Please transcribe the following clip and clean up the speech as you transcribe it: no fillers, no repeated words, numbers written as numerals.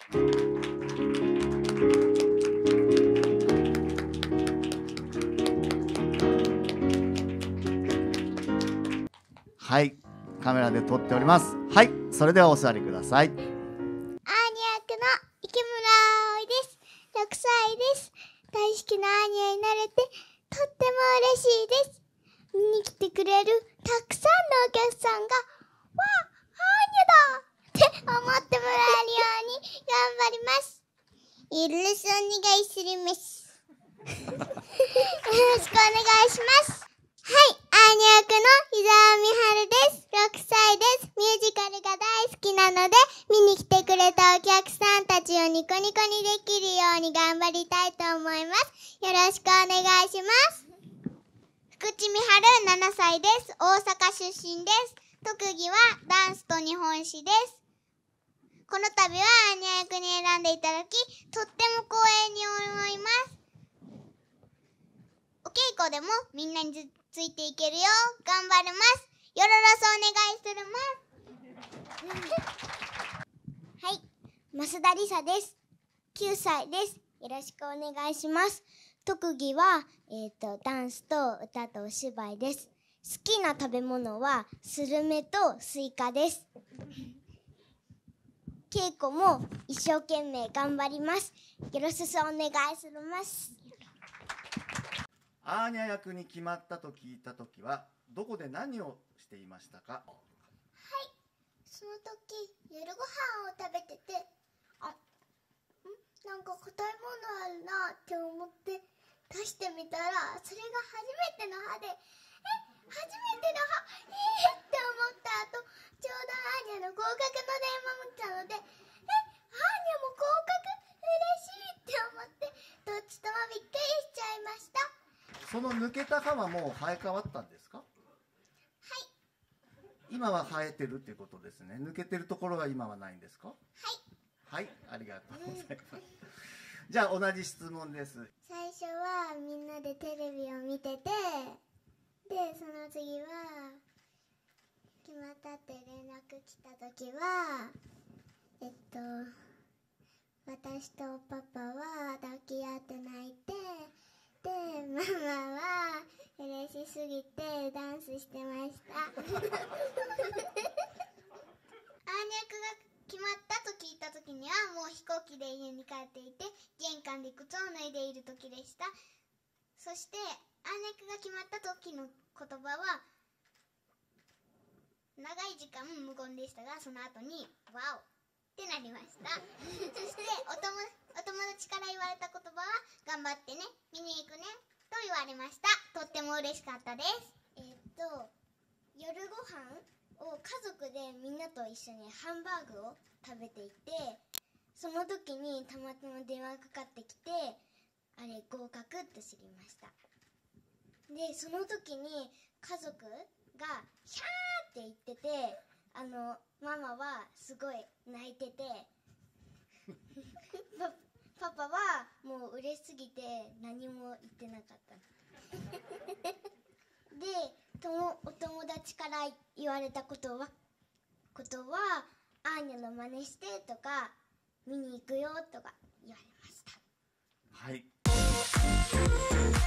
はい、カメラで撮っております。はい、それではお座りください。 アーニャ役の池村葵です。6歳です。大好きなアーニャになれてとっても嬉しいです。見に来てくれるたくさんのお客さんがわあ、アーニャだって思ってもらえるように頑張ります。よろしくお願いするます。よろしくお願いします。はい、アーニャ役の伊沢美晴です。6歳です。ミュージカルが大好きなので、見に来てくれたお客さんたちをニコニコにできるように頑張りたいと思います。よろしくお願いします。福地美晴7歳です。大阪出身です。特技はダンスと日本史です。この度はアーニャ役に選んでいただき、とっても光栄に思います。お稽古でもみんなについていけるよう頑張ります。よろしくお願いするます。はい、増田理沙です。9歳です。よろしくお願いします。特技は、ダンスと歌とお芝居です。好きな食べ物はスルメとスイカです。稽古も一生懸命頑張ります。よろしくお願いするます。 アーニャ役に決まったと聞いたときはどこで何をしていましたか？ はい、その時夜ご飯を食べてて、なんか硬いものあるなって思って出してみたら、それが初めての歯で、初めての歯って思った後、ちょうどアーニャの合格の電話も来たので、アーニャも合格嬉しいって思って、どっちともびっくりしちゃいました。 その抜けた歯はもう生え変わったんですか？ はい。 今は生えてるっていうことですね。抜けてるところは今はないんですか？ はい。 はい、ありがとうございます。じゃあ同じ質問です。 最初はみんなでテレビを見てて、でその次は決まったって連絡来た時は、私とパパは抱き合って泣いて、でママは嬉しすぎてダンスしてました。アーニャ役が決まったと聞いた時にはもう飛行機で家に帰っていて、玄関で靴を脱いでいる時でした。そしてアーニャ役が決まった時の言葉は長い時間無言でしたが、その後にワオってなりました。そしてお友達から言われた言葉は頑張ってね、見に行くねと言われました。とっても嬉しかったです。夜ご飯を家族でみんなと一緒にハンバーグを食べていて、その時にたまたま電話かかってきて、あれ合格って知りました。でその時に家族がヒャーって言ってて、ママはすごい泣いててパパはもう嬉しすぎて何も言ってなかったでお友達から言われたことはアーニャの真似してとか見に行くよとか言われました。 はい。